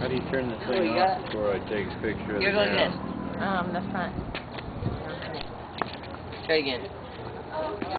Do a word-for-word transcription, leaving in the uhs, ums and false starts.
How do you turn this thing off before I take a picture of You're the going ground? this. Um, the front. Try again.